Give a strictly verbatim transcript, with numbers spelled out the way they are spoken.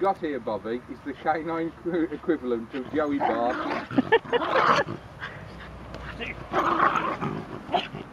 got here, Bobby, is the canine equivalent of Joey Bark.